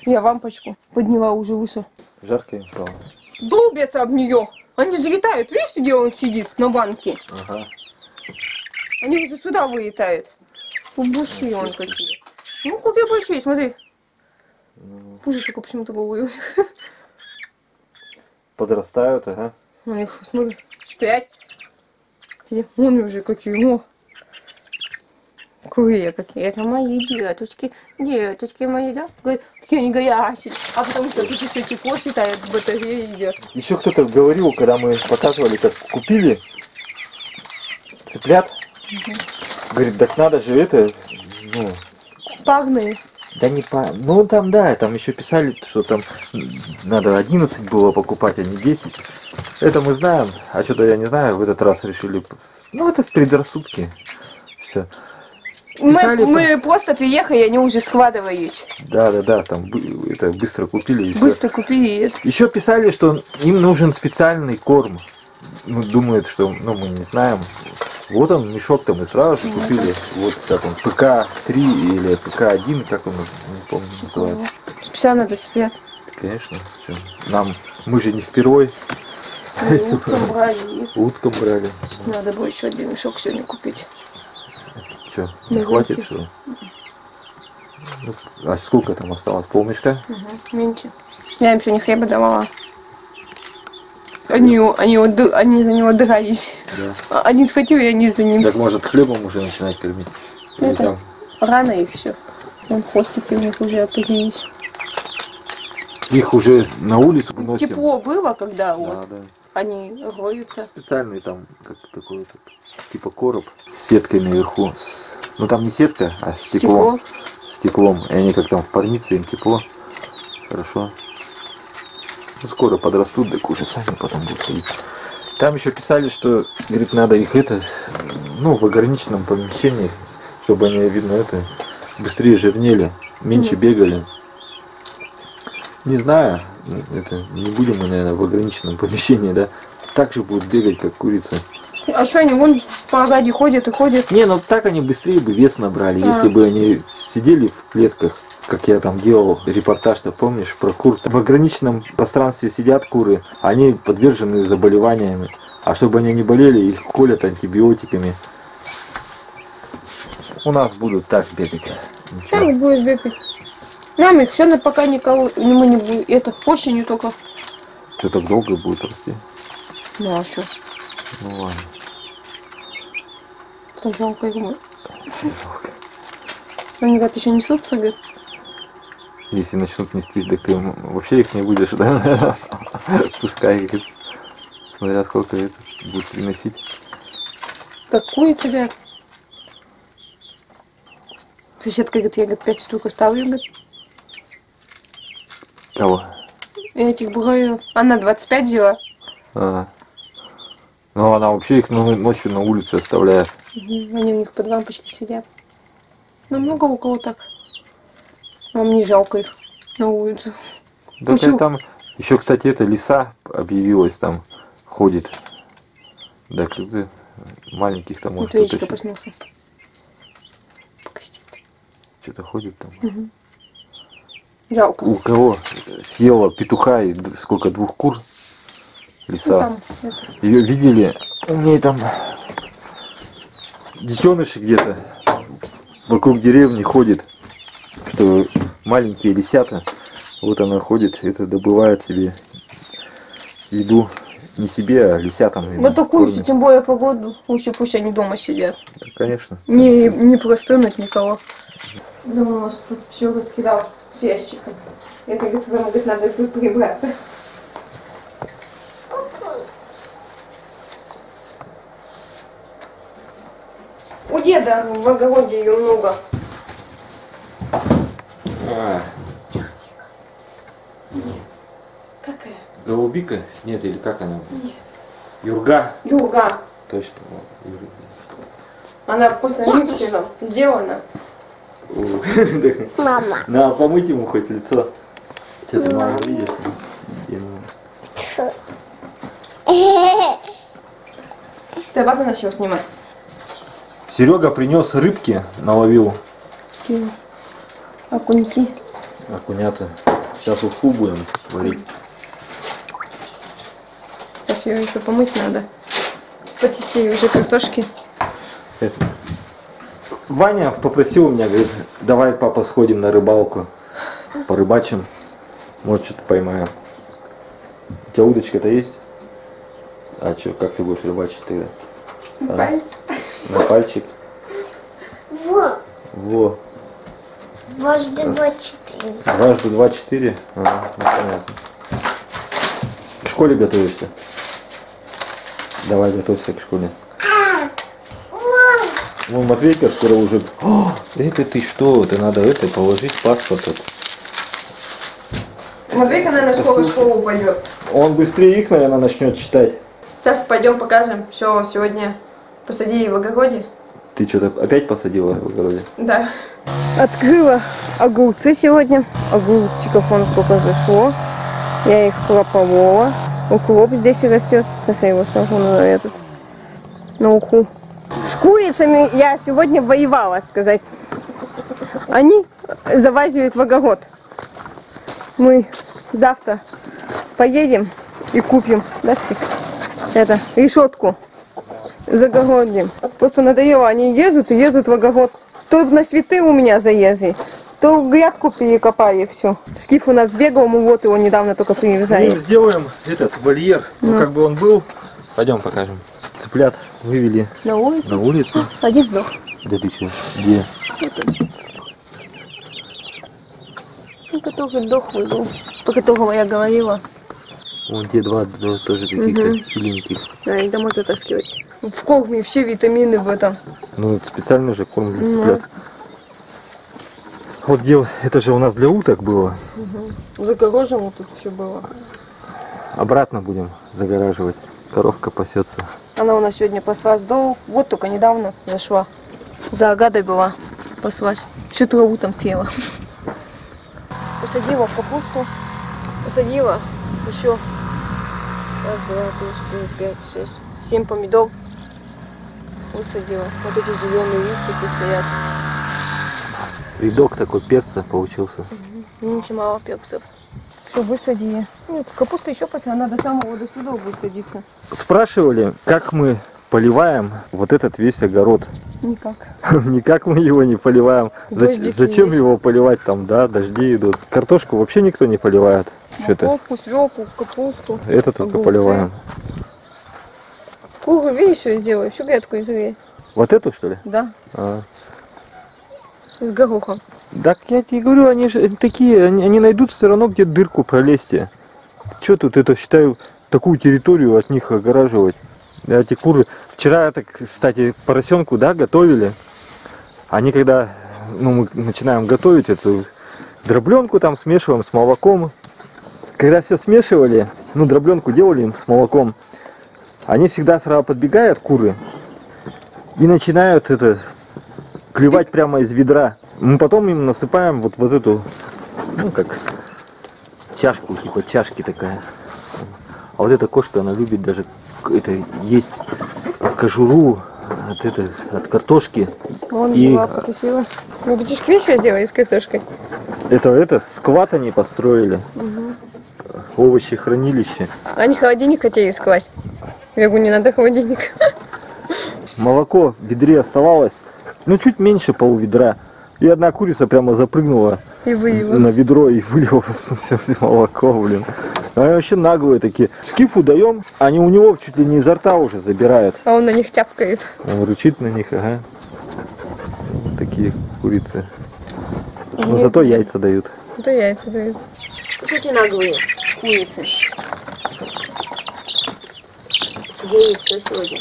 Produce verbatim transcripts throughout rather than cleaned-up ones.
Я лампочку подняла уже выше. Жарко им стало. Долбятся об нее. Они залетают. Видишь, где он сидит? На банке. Ага. Они вот сюда вылетают. Большие он какие. Ну, какие большие, смотри. Ну, Ужас, только почему-то головы. подрастают, ага. У них, смотри, пять. Вон уже какие. О. Какие, какие. Это мои деточки. Деточки мои, да? Какие они горячие. А потому что тут еще тепло считает, батареи идет. Еще кто-то говорил, когда мы показывали, как купили цыплят. Угу. Говорит, так надо же это, ну... Парные. Да не по... Ну там, да, там еще писали, что там надо одиннадцать было покупать, а не десять. Это мы знаем, а что-то я не знаю, в этот раз решили... Ну это в предрассудке. Все. Мы, мы просто приехали, они уже складывались. Да, да, да, там это быстро купили. И быстро все. купили. Еще писали, что им нужен специальный корм. Ну, думают, что, ну, мы не знаем. Вот он, мешок-то мы сразу же купили. Вот как он, ПК три или ПК один, как он, не помню, называется. Специально для себя. Конечно. Что? Нам, мы же не впервой. Уткам брали. Уткам брали. Надо было еще один мешок сегодня купить. Что, не хватит, что? Ну, а сколько там осталось? Полмешка? Угу, меньше. Я им еще не хлеба давала. Они, они, они за него дрались. Да. Они схватили, и они за ним. Так может хлебом уже начинать кормить? Это там... Рано и все. Вон хвостики у них уже определились. Их уже на улицу выносим. Тепло было, когда да, вот да. Они роются. Специальный там, как такой, вот, типа короб с сеткой наверху. С... Ну там не сетка, а стекло. Стекло. Стеклом. И они как там в парнице, им тепло. Хорошо. Ну, скоро подрастут, так уже сами потом будут ходить. Там еще писали, что, говорит, надо их это, ну, в ограниченном помещении, чтобы они, видно, это, быстрее жирнели, меньше mm. бегали. Не знаю, это не будем мы, наверное, в ограниченном помещении, да. Так же будут бегать, как курицы. А что они вон по ограде ходят и ходят? Не, ну так они быстрее бы вес набрали, а. если бы они сидели в клетках. Как я там делал репортаж-то, помнишь, про кур. В ограниченном пространстве сидят куры, они подвержены заболеваниями. А чтобы они не болели, их колят антибиотиками. У нас будут так бегать. Ничего. Так будет бегать. Нам их все пока никого, мы не будем. Это осенью только. Что, так долго будет расти? Ну а что? Ну ладно. Это жалко их будет. Они, говорят, еще несутся, говорят. Если начнут нестись, так ты вообще их не будешь, да? Пускай их, смотря сколько это будет приносить. Как курицы, говорят. Соседка говорит, я, говорит, пять штук оставлю, говорит. Кого? Этих бройлеров. Она двадцать пять взяла. А. Ну она вообще их ночью на улице оставляет. Угу. Они у них под лампочкой сидят. Ну много у кого так. Вам не жалко их на улицу. Да ну, там еще, кстати, это лиса объявилась, там ходит. Да, когда маленьких там может уточка проснулся. Что-то ходит там. Угу. Жалко. У кого съела петуха и сколько, двух кур? Лиса. Ну, ее видели? У нее там детеныши где-то вокруг деревни ходит, что маленькие лисята. Вот она ходит, это добывает себе еду. Не себе, а лисятам. Вот такую, что тем более погоду. Лучше пусть они дома сидят. Да, конечно. Не, не простынуть никого. Дома у нас тут все раскидал с ящиком. Это, говорит, вам, говорит, надо тут прибраться. У деда в огороде ее много. А. Нет. Какая? Голубика? Нет, или как она? Нет. Юрга? Юрга. Точно. Юрга. Она просто миксером сделана. Мама. На, помыть ему хоть лицо. Что ты, мама, видишь? Ты баба начал снимать. Серега принес рыбки, наловил. Окуньки. Окунята. Сейчас уху будем варить. Сейчас ее еще помыть надо. Потести уже картошки. Это. Ваня попросил меня, говорит, давай, папа, сходим на рыбалку. Порыбачим. Вот что-то поймаем. У тебя удочка-то есть? А что, как ты будешь рыбачить тогда? На палец. На пальчик? Во, Во. дважды два четыре. Дважды два четыре? Ага, ну, понятно. К школе готовишься? Давай, готовься к школе. Вон Матвейка скоро уже... О, это ты что? Это надо это положить паспорт. Этот. Матвейка, наверное, скоро в школу пойдет. Он быстрее их, наверное, начнет читать. Сейчас пойдем покажем. Все, сегодня посадили в огороде. Ты что-то опять посадила в огороде? Да. Открыла огурцы сегодня. Огурчиков вон сколько зашло. Я их прополола. Укроп здесь и растет. Сейчас я его сложу на этот, на уху. С курицами я сегодня воевала, сказать. Они завазивают в огород. Мы завтра поедем и купим, да, это, решетку загородим. Просто надоело, они ездят и ездят в огород. То на цветы у меня заезды, то грядку перекопали, и все. Скиф у нас бегал, мы вот его недавно только привязали. Мы сделаем этот вольер, ну, Ну. как бы он был. Пойдем покажем. Цыплят вывели На улице? на улицу. Один вздох. Да ты что? Где? Ну, который дохлый был, по которому я говорила. Вон те два, два тоже каких-то Мгм. сильненьких. Да, их домой затаскивать. В корме все витамины в этом. Ну, это специально же корм для Ну. цыплят. Вот дело, это же у нас для уток было. Загорожено тут все было. Обратно будем загораживать. Коровка пасется. Она у нас сегодня паслась до... Вот только недавно зашла. За огадой была паслась. Всю траву там съела. Посадила капусту. Посадила еще раз, два, три, четыре, пять, шесть, семь помидор. Высадила. Вот эти зеленые листики стоят. Рядок такой перца получился. Ничего мало перцев. Все, высадили. Нет, капуста еще после, она до самого до сюда будет садиться. Спрашивали, как мы поливаем вот этот весь огород. Никак. Никак мы его не поливаем. Зач- Дождики Зачем есть. его поливать там, да, дожди идут. Картошку вообще никто не поливает. Что-то Морковку, свеклу, капусту. это только огурцы. поливаем. Кругу, видишь, что я сделаю? Всю грядку изрей. Вот эту, что ли? Да, А. с горохом. Так я тебе говорю, они же такие, они, они найдут все равно где дырку пролезть. Что тут это, считаю, такую территорию от них огораживать? Да, эти куры. Вчера, так, кстати, поросенку, да, готовили. Они когда, ну, мы начинаем готовить эту дробленку, там смешиваем с молоком. Когда все смешивали, ну, дробленку делали с молоком, они всегда сразу подбегают, куры, и начинают это клевать прямо из ведра. Мы потом им насыпаем вот, вот эту, ну, как чашку, типа чашки такая. А вот эта кошка, она любит даже это есть кожуру от, это, от картошки. Вон, И- взяла, потусила. Ну, бутишки вещи сделали с картошкой. Это, это склад они построили. Овощехранилище. Они холодильник хотели скласть. Я говорю, не надо холодильник. Молоко в ведре оставалось, ну, чуть меньше полведра. И одна курица прямо запрыгнула И выела. на ведро и вылила все молоко, блин. Они вообще наглые такие. Скифу даем, они у него чуть ли не изо рта уже забирают. А он на них тяпкает. Он рычит на них, ага. Вот такие курицы. Но зато яйца дают. Это яйца дают. Кушайте наглые курицы. Ей все сегодня.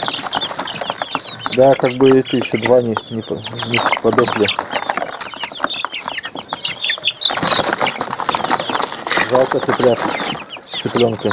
Да, как бы эти еще два не, не, по- не подохли. Жалко цыплят, цыпленка.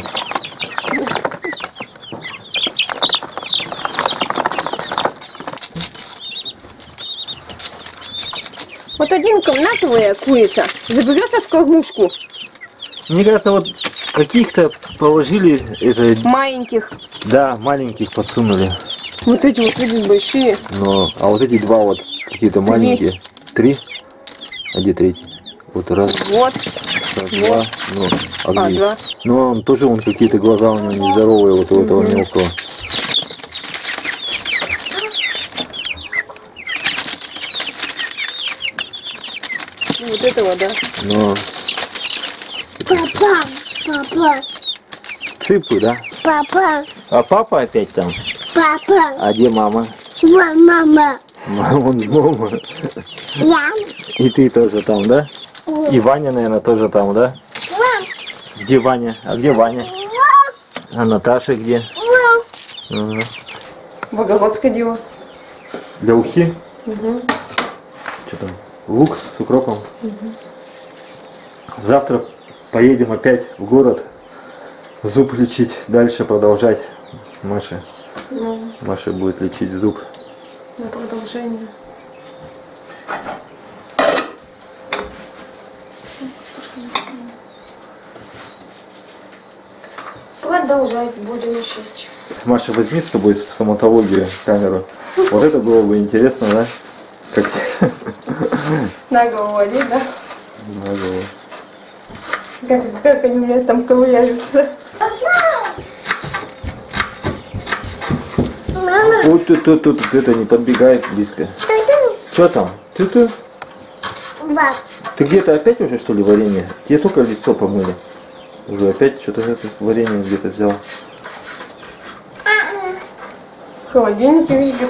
Вот один комнатовая курица заберется в кормушку Мне кажется, вот каких-то положили, это, маленьких. да, маленьких подсунули. Вот эти вот, видишь, большие. Но, а вот эти два вот какие-то маленькие. Три? А где третий? Вот раз. Вот. Раз, два, ну, А, огни. два. Но он тоже, он какие-то глаза у него нездоровые, вот у этого мелкого. Ну, вот этого, да. Но Папа, папа, цыпы, да? папа, А папа опять там? папа, А где мама? вот мама, Вон мама. я, И ты тоже там, да? И Ваня, наверное, тоже там, да? мам, Где Ваня? А где Ваня? А Наташа где? мам, Ага. В огород сходила. Для ухи? Угу. Что там? Лук с укропом. Завтра поедем опять в город зуб лечить, дальше продолжать. Маша. Ну, Маша будет лечить зуб. на продолжение. Продолжать будем шить. Маша, возьми с собой стоматологию камеру. Вот это было бы интересно, да? Как На голову одеть, да? на голову. Как, как они у меня там ковыряются. мама, Вот тут, тут, тут, это не подбегает близко. ту-ту, Что там? Ты, ты, ба, ты где-то опять уже что ли варенье? Тебе только лицо помыли. Уже опять что-то это варенье где-то взял. В холодильнике везде.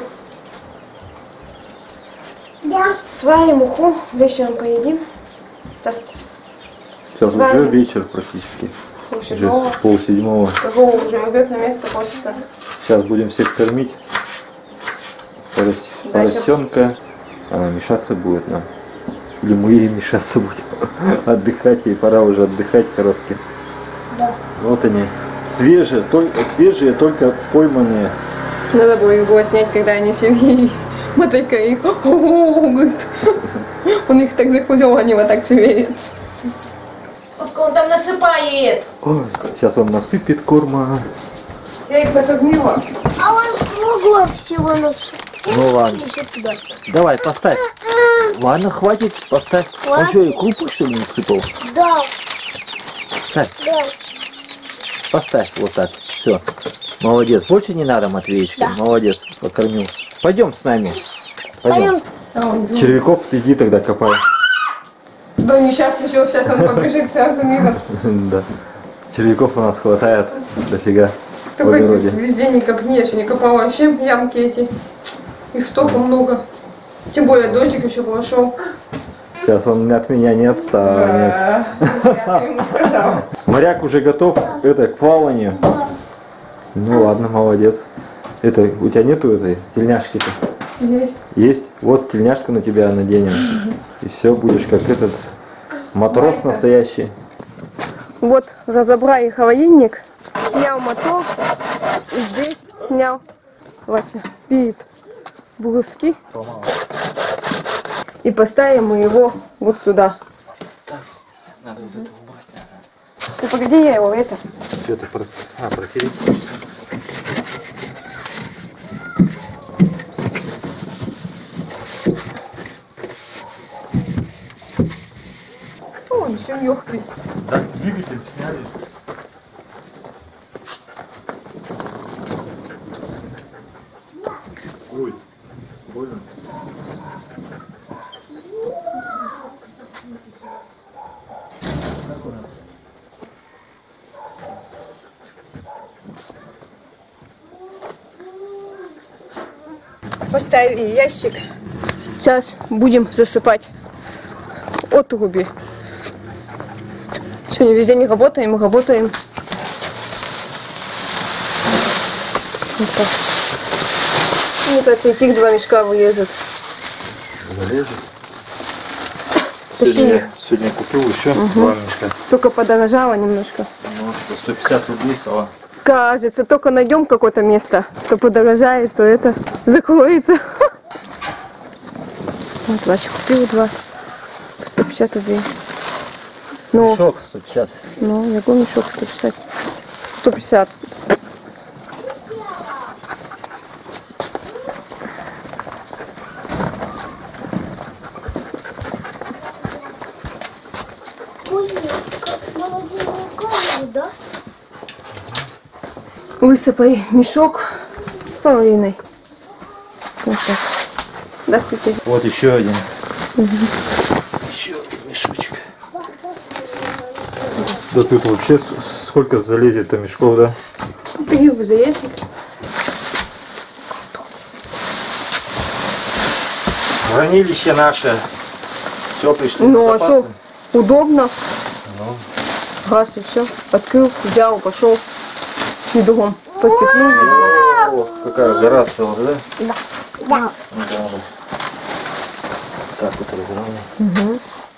да, Сварим уху, вечером поедим. Сейчас Сейчас Сварим. уже вечер практически. Уже полседьмого. пол седьмого. Кого уже рвет на место, просится. Сейчас будем всех кормить. Порос... Дальше. Поросенка. Она мешаться будет нам. Или мы ей мешаться будем. Отдыхать, ей пора уже отдыхать коровки. да, Вот они. Свежие, только, свежие, только пойманные. Надо было их было снять, когда они все виделись. Матвейка их, «О-о-о», говорит. Он их так захудел, они вот так шевелятся. Он там насыпает. Ой, сейчас он насыпет корма. Я их отогнила. а он много всего носит. Ну ладно. Еще туда. Давай, поставь. Ладно, хватит, поставь. Он Ладно. что, и крупу что ли насыпал? Да, Ставь, да, поставь вот так. Все. Молодец. Больше не надо, Матвеечка. Да. Молодец. Покормил. Пойдем с нами. Пойдем. пойдем. Червяков иди тогда копай. Да не сейчас еще, сейчас он побежит сразу мимо. Да. Червяков у нас хватает дофига в Только огороде. везде не копни, я еще не копала вообще ямки эти. Их столько много. Тем более дождик еще пошел. Сейчас он от меня не отстанет. Да, я ему сказала. Моряк уже готов это, к плаванию. Ну ладно, молодец. Это, у тебя нету этой тельняшки-то? Есть. Есть? Вот тельняшку на тебя наденем. И все, будешь как этот матрос Майка. настоящий. Вот, разобрали холодильник, снял мотор, и здесь снял, Вася, перед бруски. И поставим мы его вот сюда. Надо вот это убрать. Ну погоди, я его это. Что ты про... А, протереть? О, он еще легкий. Так, двигатель сняли. Ой, больно. Поставили ящик. Сейчас будем засыпать отруби. Сегодня везде не работаем, работаем. Вот так. Мне кажется, этих два мешка вылезут. Залезет. Почти Сегодня, сегодня купил еще два мешка. только подорожало немножко. Ну, сто пятьдесят рублей стало. Кажется, только найдем какое-то место, что подорожает, то это закроется. Вот, Вася купил два. По сто пятьдесят рублей. Ну, Мешок сто пятьдесят. ну, я говорю, мешок сто пятьдесят. сто пятьдесят. Ой, Да? Высыпай мешок с половиной. Вот так. Достайте. Вот еще один. Еще один мешочек. Да тут вообще с- сколько залезет-то мешков, да? Три в заездник. Хранилище наше. Теплый, что Ну а что, удобно. Раз и все. Открыл, взял, пошел с ведром. Посекнул ведро. О, какая гора стала, да? Да. Да. Ну, да, да. Так вот разровняй.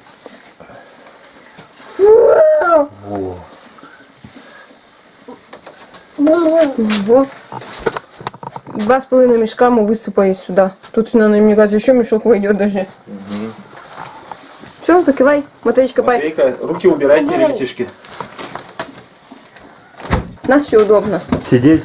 Во. Вот. Два с половиной мешка мы высыпали сюда. Тут, наверное, мне кажется, еще мешок войдет даже. Все, закрывай. Матвеич, копай. Матвейка, руки убирайте, Убирай. ребятишки. Нас все удобно. Сидеть.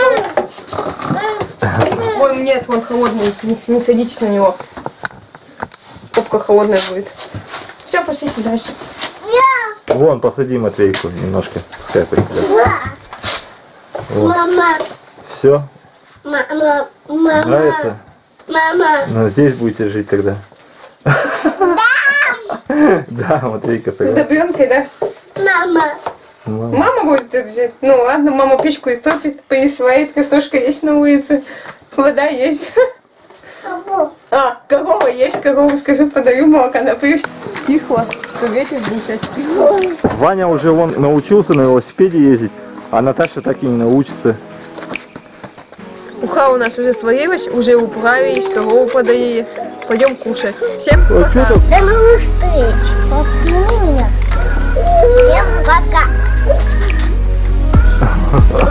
Ой, нет, он холодный. Не, с- не садитесь на него. Попка холодная будет. Все, пошли дальше. Вон, посади Матвейку немножко. Пускай поиграет. Мама. Все? Мама. Мама. Нравится? Мама. Ну, здесь будете жить тогда. Да, Матвейка С согласна. добренкой, да? Мама. Мама. Мама будет тут жить. Ну ладно, мама печку истопит, поисвает, картошка есть на улице. Вода есть. Кого? А, корова есть, корову, скажи, подаю молока напьешь. Тихо, то ветер будет. Ваня уже вон научился на велосипеде ездить, а Наташа так и не научится. Уха у нас уже сварилась, уже управились, корову подоили. Пойдем кушать. Всем А пока. что там? До новых встреч. Подсними меня. Всем пока.